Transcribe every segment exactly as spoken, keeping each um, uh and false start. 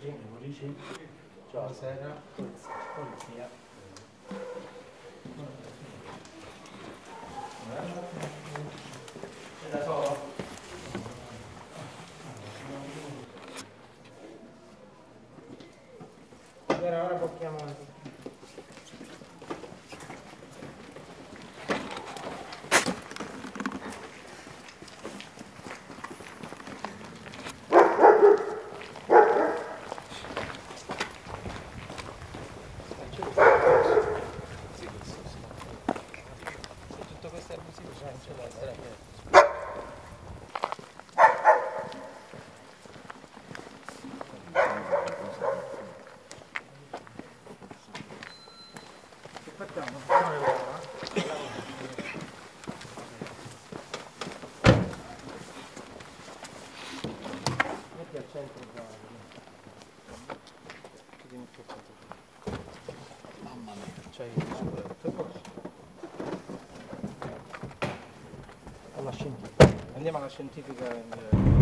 Sì, Maurici. Ciao. Buonasera. Polizia. È da solo? Allora, ora blocchiamo. Tutto questo è abusivo, cioè non c'è da essere aperto. Che facciamo? Facciamo le uova? Metti al centro qua. Mamma mia, c'hai il sicurezza. Alla scientifica. Andiamo alla scientifica in diretta.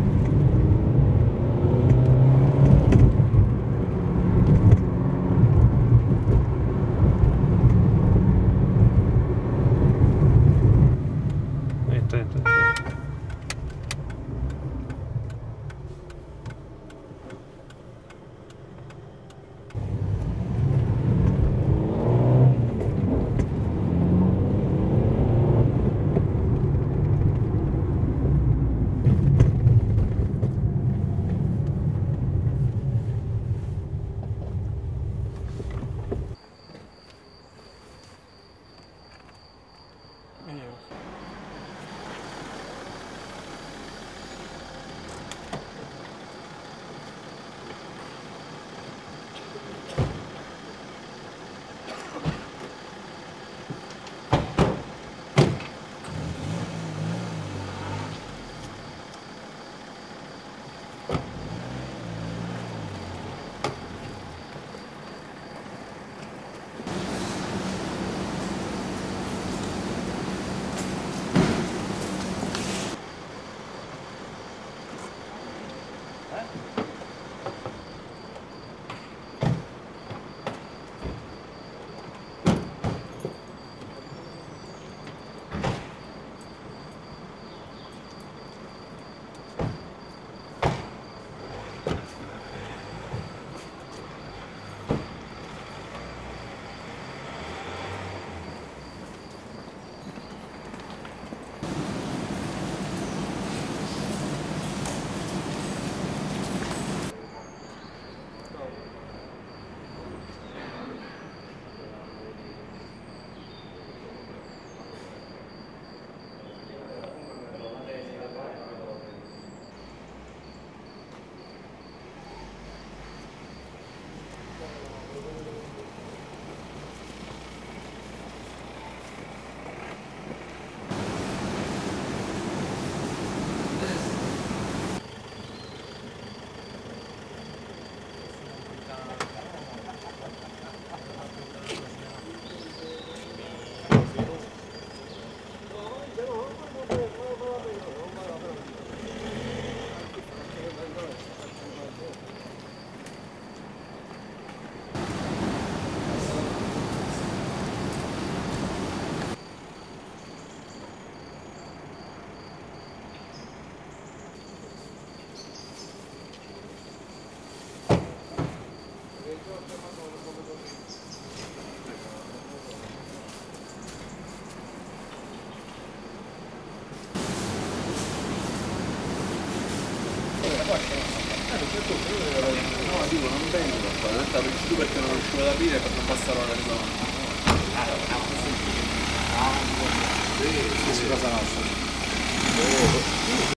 No, dico, non vengono qua, in realtà perché tu perché non riuscivo ad aprire per non passare la risonanza. Ah, no, questo è il cosa nostra.